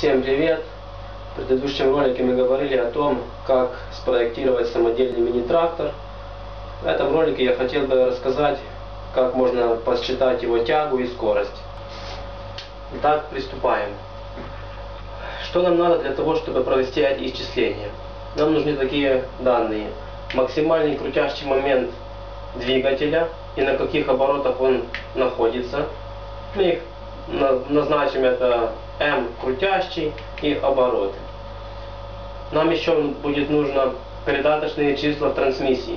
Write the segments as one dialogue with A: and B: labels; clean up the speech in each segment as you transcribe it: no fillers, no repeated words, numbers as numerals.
A: Всем привет! В предыдущем ролике мы говорили о том, как спроектировать самодельный мини-трактор. В этом ролике я хотел бы рассказать, как можно посчитать его тягу и скорость. Итак, приступаем. Что нам надо для того, чтобы провести эти исчисления? Нам нужны такие данные. Максимальный крутящий момент двигателя и на каких оборотах он находится. Мы их назначим, это М крутящий и обороты. Нам еще будет нужно передаточные числа в трансмиссии.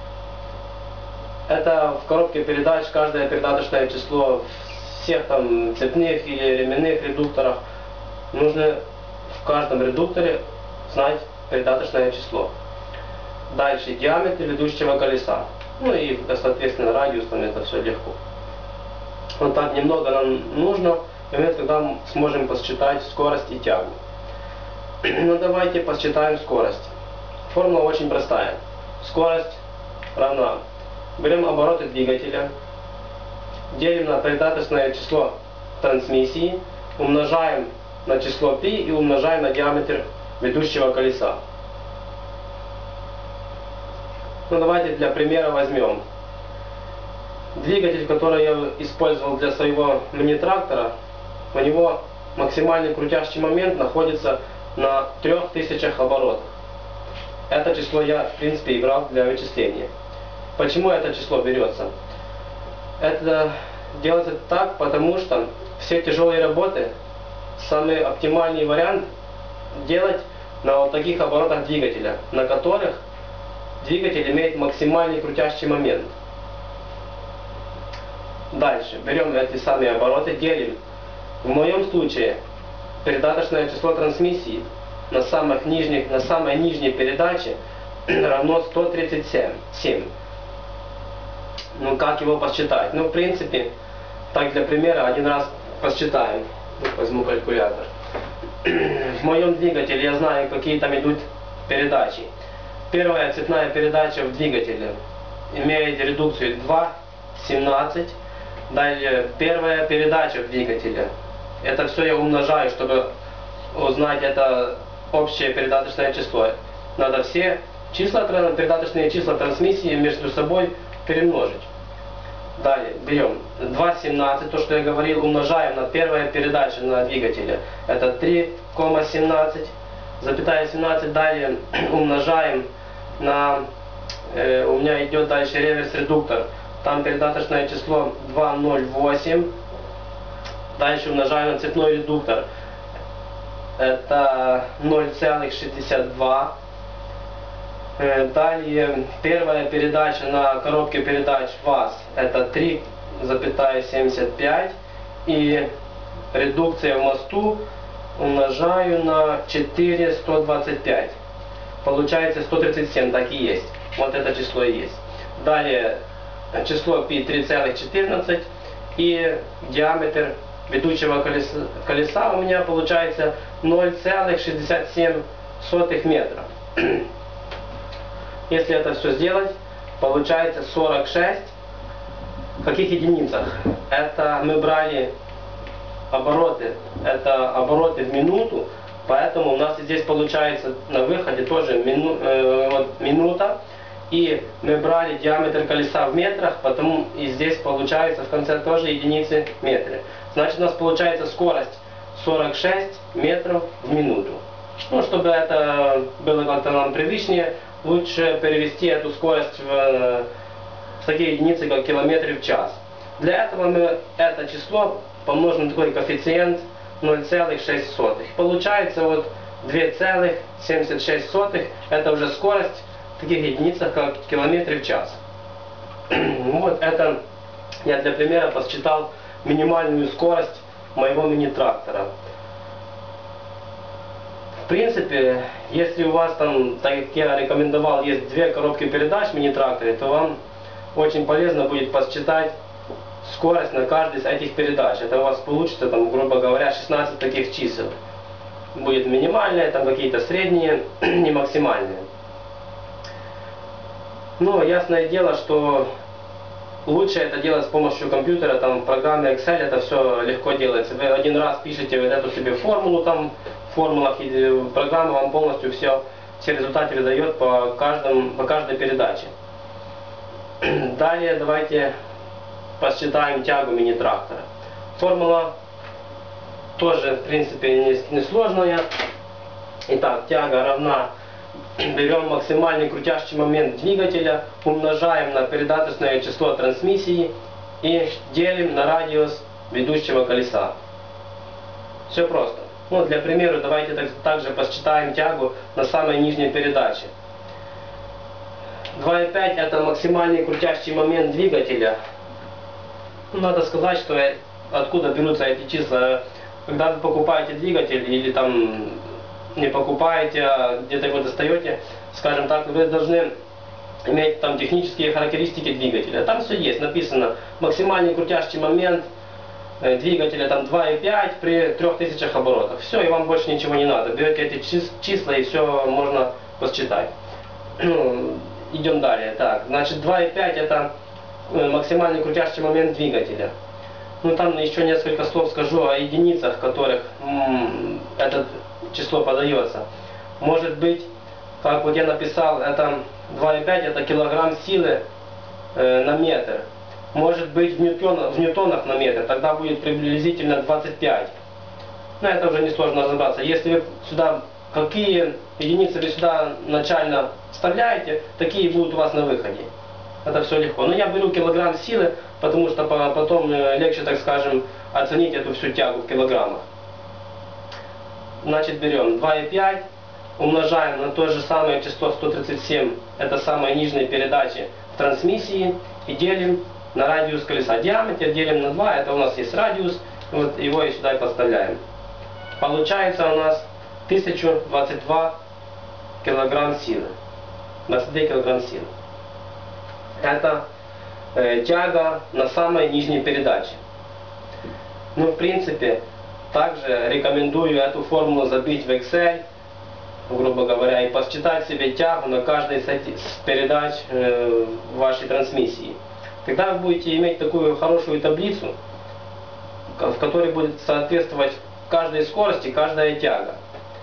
A: Это в коробке передач каждое передаточное число всех там цепных или ременных редукторах. Нужно в каждом редукторе знать передаточное число. Дальше диаметр ведущего колеса. Ну и соответственно радиус, там это все легко. Вот так немного нам нужно, и мы тогда сможем посчитать скорость и тягу. Ну давайте посчитаем скорость. Формула очень простая. Скорость равна. Берем обороты двигателя, делим на передаточное число трансмиссии, умножаем на число π и умножаем на диаметр ведущего колеса. Ну давайте для примера возьмем двигатель, который я использовал для своего мини-трактора. У него максимальный крутящий момент находится на 3000 оборотах. Это число я в принципе играл для вычисления. Почему это число берется? Это делается так, потому что все тяжелые работы, самый оптимальный вариант делать на вот таких оборотах двигателя, на которых двигатель имеет максимальный крутящий момент. Дальше берем эти самые обороты, делим. В моем случае передаточное число трансмиссии на самой нижней передаче равно 137. Ну как его посчитать? Ну в принципе, так для примера один раз посчитаем. Возьму калькулятор. В моем двигателе я знаю, какие там идут передачи. Первая цепная передача в двигателе имеет редукцию 2,17. Далее первая передача в двигателе. Это все я умножаю, чтобы узнать это общее передаточное число. Надо все передаточные числа трансмиссии между собой перемножить. Далее берем 2,17, то что я говорил, умножаем на первая передача на двигателе. Это 3,17, запятая 17. Далее умножаем на, у меня идет дальше реверс-редуктор. Там передаточное число 2,08. Дальше умножаем на цепной редуктор. Это 0,62. Далее первая передача на коробке передач ВАЗ. Это 3,75. И редукция в мосту умножаю на 4,125. Получается 137, так и есть. Вот это число и есть. Далее число π 3,14 и диаметр ведущего колеса у меня получается 0,67 метра. Если это все сделать, получается 46. В каких единицах? Это мы брали обороты, это обороты в минуту, поэтому у нас здесь получается на выходе тоже минута. И мы брали диаметр колеса в метрах, потом и здесь получается в конце тоже единицы метры. Значит, у нас получается скорость 46 метров в минуту. Ну, чтобы это было как-то нам привычнее, лучше перевести эту скорость в такие единицы, как километры в час. Для этого мы это число помножим на такой коэффициент 0,6. Получается вот 2,76. Это уже скорость в таких единицах, как километры в час. Вот это я для примера посчитал минимальную скорость моего мини-трактора. В принципе, если у вас там, так как я рекомендовал, есть две коробки передач в мини-тракторе, то вам очень полезно будет посчитать скорость на каждой из этих передач. Это у вас получится, там, грубо говоря, 16 таких чисел. Будет минимальные, там какие-то средние, не максимальные. Но ясное дело, что лучше это делать с помощью компьютера, там в программе Excel это все легко делается. Вы один раз пишете вот эту себе формулу там формулах, и программа вам полностью все результаты выдает по каждой передаче. Далее давайте посчитаем тягу мини-трактора. Формула тоже, в принципе, не сложная. Итак, тяга равна, берем максимальный крутящий момент двигателя, умножаем на передаточное число трансмиссии и делим на радиус ведущего колеса. Все просто. Ну, для примера давайте также посчитаем тягу на самой нижней передаче. 2,5 это максимальный крутящий момент двигателя. Надо сказать, что откуда берутся эти числа. Когда вы покупаете двигатель или там не покупаете, а где-то его достаете, скажем так, вы должны иметь там технические характеристики двигателя. Там все есть, написано максимальный крутящий момент двигателя там 2,5 при 3000 оборотах. Все, и вам больше ничего не надо. Берете эти числа и все можно посчитать. Идем далее. Так, значит 2,5 это максимальный крутящий момент двигателя. Ну там еще несколько слов скажу о единицах, в которых это число подается. Может быть, как вот я написал, это 2,5 это килограмм силы на метр. Может быть в ньютонах на метр, тогда будет приблизительно 25. Но это уже несложно разобраться. Если вы сюда, какие единицы вы сюда начально вставляете, такие будут у вас на выходе. Это все легко. Но я беру килограмм силы, потому что потом легче, так скажем, оценить эту всю тягу в килограммах. Значит, берем 2,5, умножаем на то же самое число 137, это самой нижней передачи в трансмиссии, и делим на радиус колеса. Диаметр делим на 2, это у нас есть радиус, вот его и сюда и подставляем. Получается у нас 1022 килограмм силы. 22 килограмм силы. Это тяга на самой нижней передаче. Ну, в принципе, также рекомендую эту формулу забить в Excel, грубо говоря, и посчитать себе тягу на каждой из передач вашей трансмиссии. Тогда вы будете иметь такую хорошую таблицу, в которой будет соответствовать каждой скорости, каждая тяга.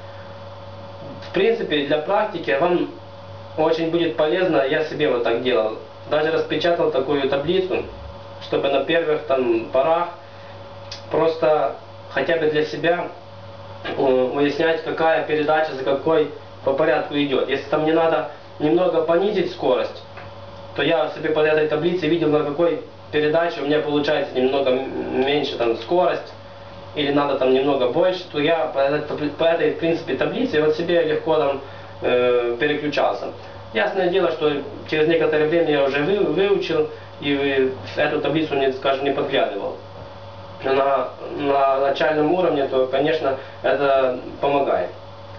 A: В принципе, для практики вам очень будет полезно, я себе вот так делал, даже распечатал такую таблицу, чтобы на первых там порах просто хотя бы для себя выяснять, какая передача за какой по порядку идет. Если там не надо немного понизить скорость, то я себе по этой таблице видел, на какой передаче у меня получается немного меньше там скорость, или надо там немного больше, то я по этой в принципе таблице вот себе легко там переключался. Ясное дело, что через некоторое время я уже выучил и в эту таблицу, скажем, не подглядывал. На начальном уровне, то, конечно, это помогает.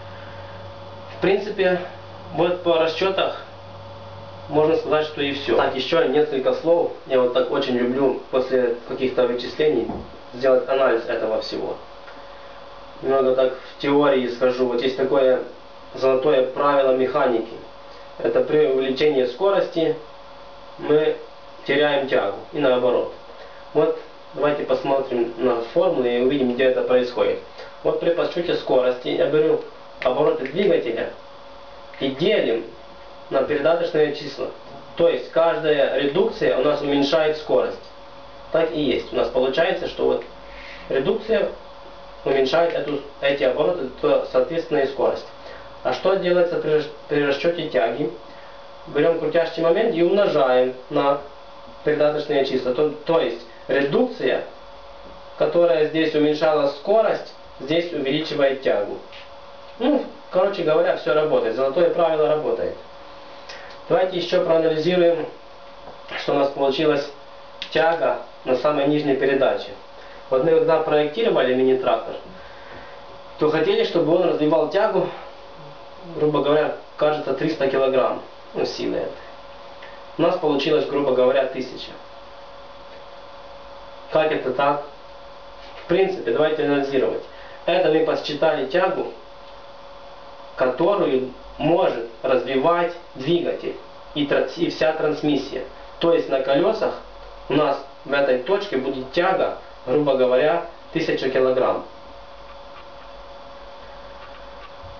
A: В принципе, вот по расчетах можно сказать, что и все. Так, еще несколько слов. Я вот так очень люблю после каких-то вычислений сделать анализ этого всего. Немного так в теории скажу. Вот есть такое золотое правило механики. Это при увеличении скорости мы теряем тягу. И наоборот. Вот давайте посмотрим на формулы и увидим, где это происходит. Вот при подсчете скорости я беру обороты двигателя и делим на передаточные числа. То есть каждая редукция у нас уменьшает скорость. Так и есть. У нас получается, что вот редукция уменьшает эти обороты, то соответственно и скорость. А что делается при расчете тяги? Берем крутящий момент и умножаем на передаточные числа. То есть редукция, которая здесь уменьшала скорость, здесь увеличивает тягу. Ну, короче говоря, все работает. Золотое правило работает. Давайте еще проанализируем, что у нас получилась тяга на самой нижней передаче. Вот мы когда проектировали мини-трактор, то хотели, чтобы он развивал тягу, грубо говоря, кажется 300 килограмм силы. У нас получилось, грубо говоря, 1000. Как это так? В принципе, давайте анализировать. Это мы подсчитали тягу, которую может развивать двигатель и вся трансмиссия. То есть на колесах у нас в этой точке будет тяга, грубо говоря, 1000 килограмм.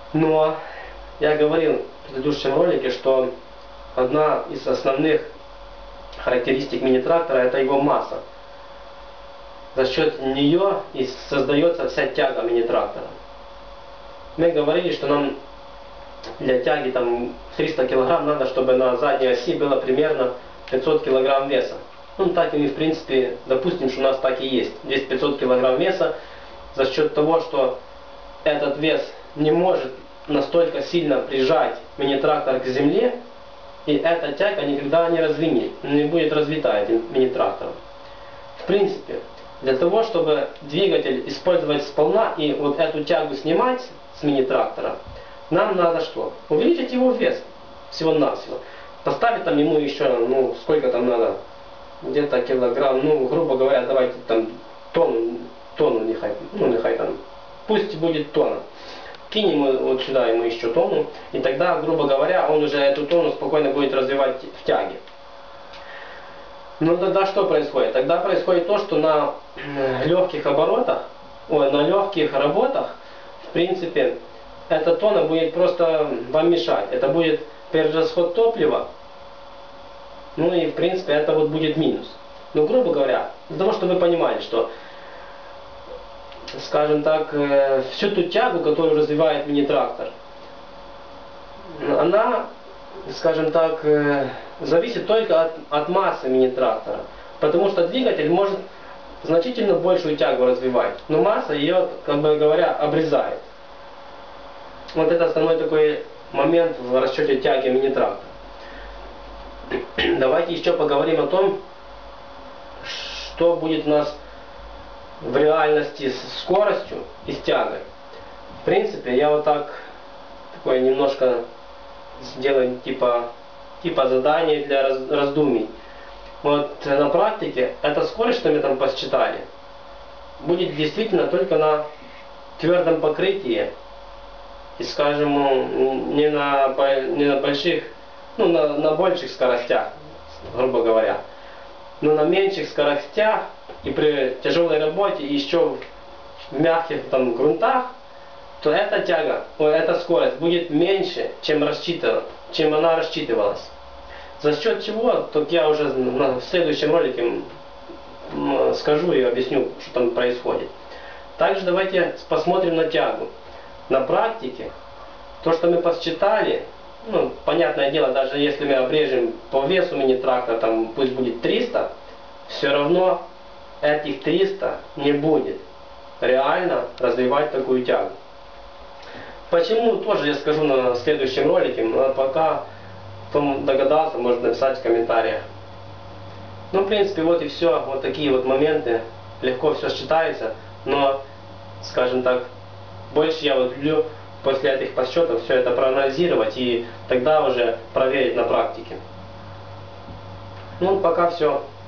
A: Но я говорил в предыдущем ролике, что одна из основных характеристик мини-трактора — это его масса. За счет нее и создается вся тяга мини-трактора. Мы говорили, что нам для тяги там 300 кг надо, чтобы на задней оси было примерно 500 кг веса. Ну так и мы в принципе допустим, что у нас так и есть. Здесь 500 кг веса за счет того, что этот вес не может настолько сильно прижать мини-трактор к земле, и эта тяга никогда не будет развита этим мини-трактором. В принципе, для того, чтобы двигатель использовать сполна и вот эту тягу снимать с мини-трактора, нам надо что? Увеличить его вес всего-навсего. Поставить там ему еще, ну сколько там надо, где-то килограмм, ну грубо говоря, давайте там тонну нехай там, пусть будет тонна. Кинем вот сюда ему еще тонну, и тогда, грубо говоря, он уже эту тонну спокойно будет развивать в тяге. Но тогда что происходит? Тогда происходит то, что на легких оборотах, на легких работах, в принципе, эта тонна будет просто вам мешать. Это будет перерасход топлива, ну и в принципе это вот будет минус. Ну, грубо говоря, для того, чтобы вы понимали, что, скажем так, всю ту тягу, которую развивает мини-трактор, она, скажем так, зависит только от массы мини-трактора. Потому что двигатель может значительно большую тягу развивать, но масса ее, как бы говоря, обрезает. Вот это основной такой момент в расчете тяги мини-трактора. Давайте еще поговорим о том, что будет у нас в реальности с скоростью и с тягой. В принципе, я вот такое немножко сделаю типа задание для раздумий. Вот на практике эта скорость, что мы там посчитали, будет действительно только на твердом покрытии и, скажем, не на больших, ну на больших скоростях, грубо говоря, но на меньших скоростях и при тяжелой работе и еще в мягких там грунтах, то эта тяга, эта скорость будет меньше, чем она рассчитывалась. За счет чего, так я уже в следующем ролике скажу и объясню, что там происходит. Также давайте посмотрим на тягу. На практике, то, что мы посчитали, ну, понятное дело, даже если мы обрежем по весу мини-трактора, там пусть будет 300, все равно этих 300 не будет реально развивать такую тягу. Почему, тоже я скажу на следующем ролике, но пока кто догадался, может написать в комментариях. Ну, в принципе, вот и все. Вот такие вот моменты. Легко все считается, но, скажем так, больше я вот люблю после этих подсчетов все это проанализировать и тогда уже проверить на практике. Ну, пока все.